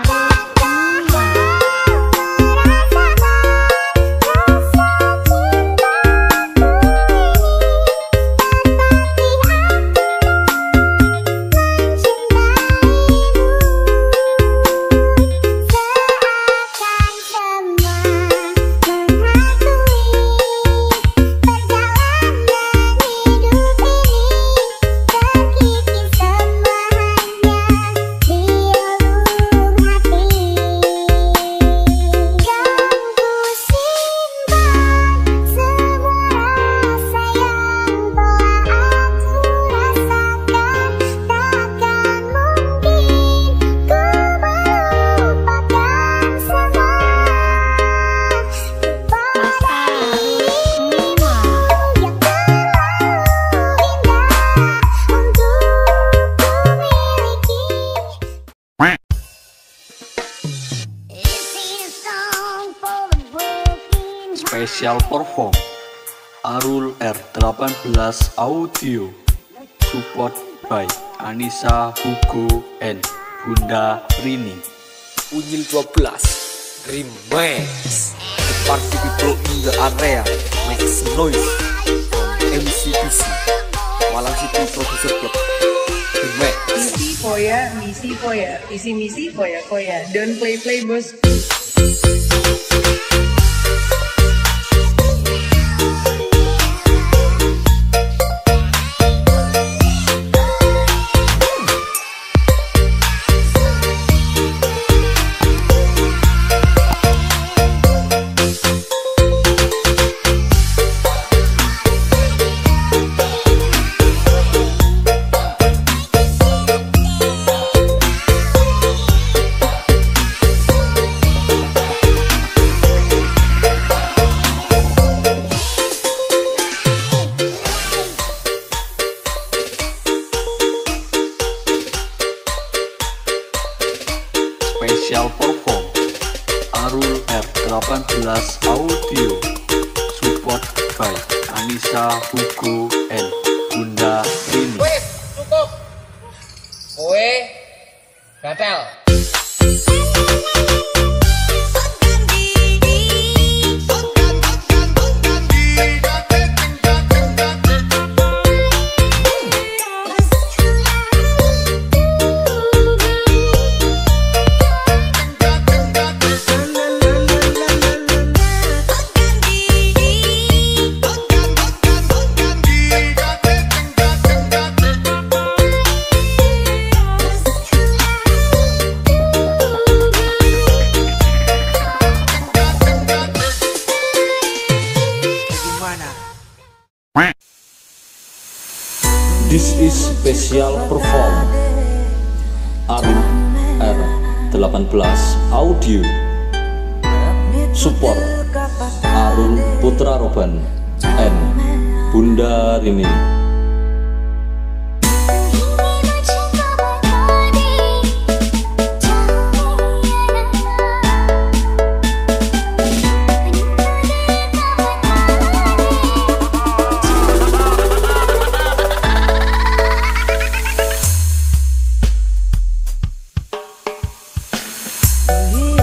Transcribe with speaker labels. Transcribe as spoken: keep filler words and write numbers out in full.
Speaker 1: Special perform Arul R delapan belas Audio, support by Anissa, Hugo, and Bunda Rini.
Speaker 2: Unyil dua belas Remix. The party people in the area makes noise. M C B C Malang City Producer Club Remix.
Speaker 3: Isi foya, misi foya, isi misi foya foya. Don't play play bos.
Speaker 1: Special perform Arul R delapan belas Audio, support by Anissa, Hugo, and Bunda Rini.
Speaker 4: Wes, cukup. Kowe gatel.
Speaker 1: This is special perform Arul R delapan belas Audio, support Arul Putra Roban and Bunda Rini.
Speaker 5: Yeah.